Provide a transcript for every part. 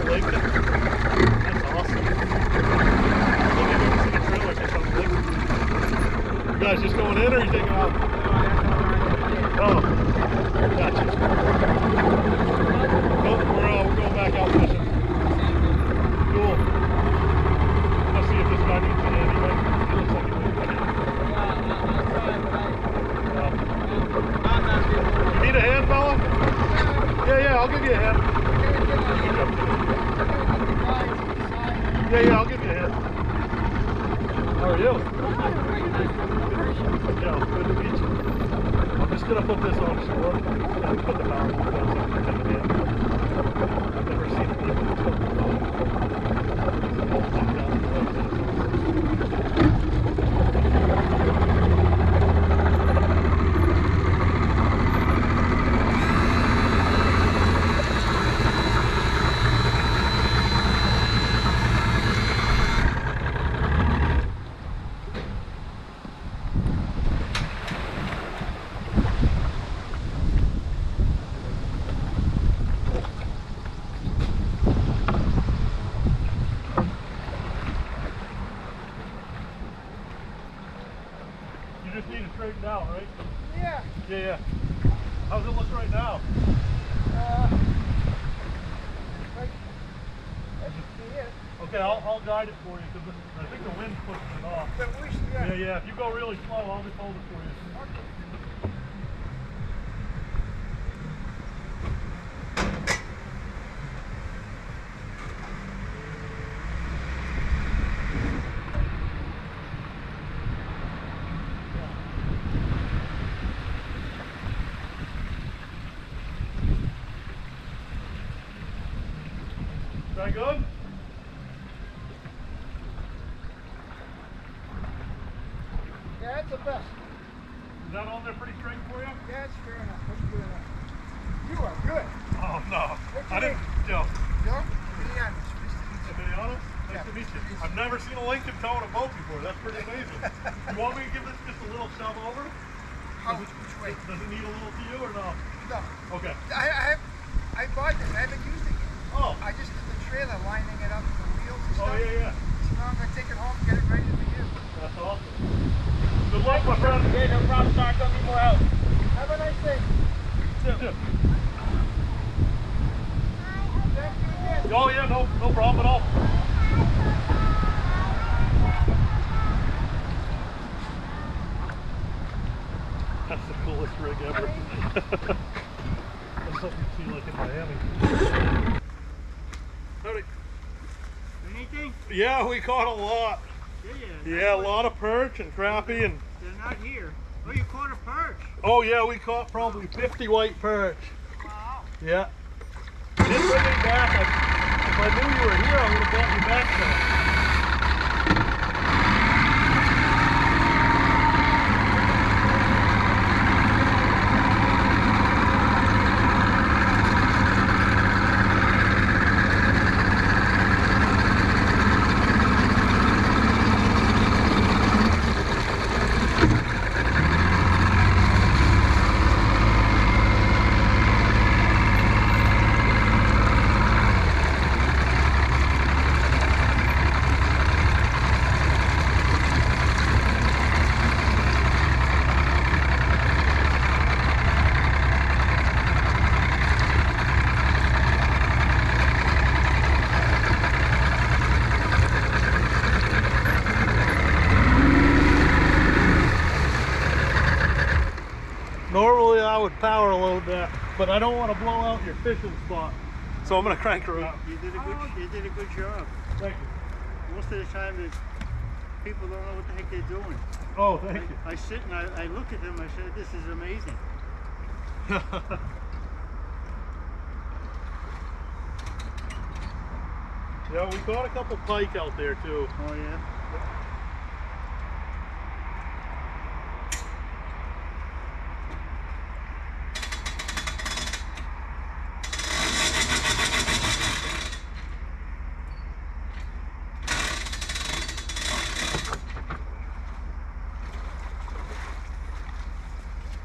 Lincoln? That's awesome. I think I've ever seen a trailer like this on Lincoln. You guys just going in or are you taking out? Oh, gotcha. Nope, we're going back out fishing. Cool. I'll see if this guy needs it anyway. It looks like it needs it. You need a hand, fella? Yeah, I'll give you a hand. Yeah, I'll give you a hand. How are you? Yeah, good to meet you. I'm just gonna put this on shore and put the power down so I can take it in. I've never seen it even until you just need it straightened out, right? Yeah. Yeah. How's it look right now? Right. That should be it. Okay, I'll guide it for you because I think the wind's pushing it off. Yeah. If you go really slow, I'll just hold it for you. Okay. Is that good? Yeah, that's the best. Is that on there pretty straight for you? Yeah, that's fair enough. That's good enough. You are good. Oh, no. What's I your didn't. name? Joe. Joe? Leon. Nice to meet you. Emiliano? Nice Yeah. to meet you. I've never seen a Lincoln towing a boat before. That's pretty amazing. You want me to give this just a little shove over? How? Which way? Does it need a little to you or no? No. Okay. I bought this. I haven't used it yet. Oh. I just did the trailer, lining it up with the wheels and stuff. Oh, yeah. So now I'm going to take it home and get it ready for you. That's awesome. Good luck, my friend. Yeah, no problem. Sorry, don't need more help. Have a nice day. Yeah. Thank you again. Oh, yeah, no problem at all. That's the coolest rig ever. That's something you see like in Miami. Howdy. Anything? Yeah, we caught a lot. Yeah, a lot of perch and crappie and... They're not here. Oh, you caught a perch. Oh yeah, we caught probably 50 white perch. Wow. Yeah. Didn't bring any back. If I knew you were here, I would have brought you back some. Normally I would power load that, but I don't want to blow out your fishing spot. So I'm going to crank her out. You did a good job. Thank you. Most of the time people don't know what the heck they're doing. Oh, thank you. I sit and I look at them, I said, this is amazing. Yeah, we caught a couple pike out there too. Oh yeah?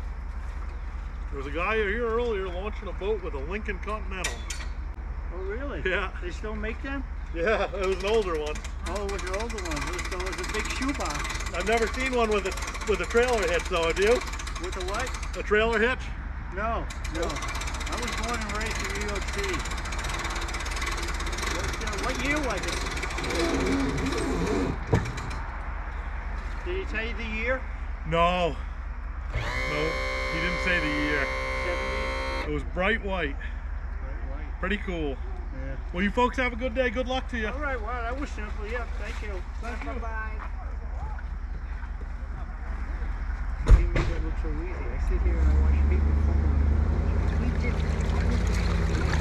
There was a guy here earlier launching a boat with a Lincoln Continental. Oh really? Really? Yeah. They still make them? Yeah, it was an older one. Oh, it was an older one. So it was a big shoebox. I've never seen one with a trailer hitch though, have you? With a what? A trailer hitch? No, no. I was born and raised in New York City. What year was it? Did he tell you the year? No. No, he didn't say the year. 70s? It was bright white. Right. Pretty cool. Yeah. Well, you folks have a good day. Good luck to you. All right, well, that was simple. Yeah, thank you. Thank you. Bye-bye. You made it look so easy. I sit here and I watch people fucking. We did.